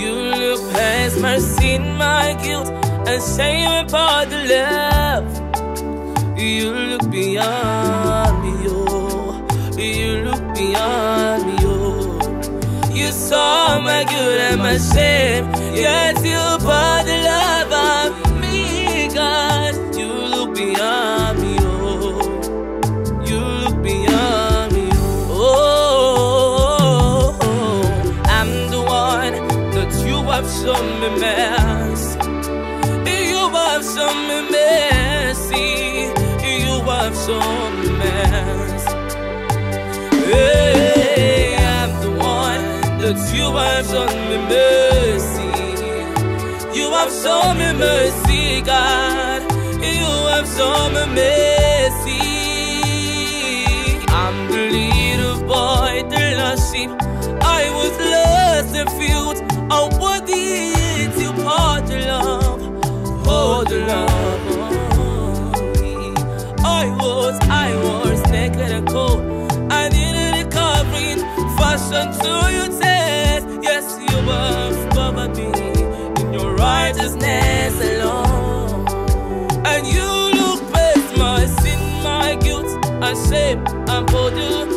You look past my sin, my guilt, and shame about the love. You look beyond me, oh. You look beyond me, oh. You saw my guilt and my shame, yet you brought the love of me, God. You look beyond me, oh. You look beyond me, oh. I'm the one that you have shown me mercy. You have shown me mercy. You have shown me mercy. Hey, I'm the one that you have shown me mercy. You have shown me mercy, God. You have shown me mercy. I'm the little boy, the lost sheep. I was lost and filled. Oh, what did you pour the love? Oh, the love of me. I was naked and cold. I needed a covering, fashioned to your test. Yes, you have covered me in your righteousness alone. And you look past my sin, my guilt, and shame, and put you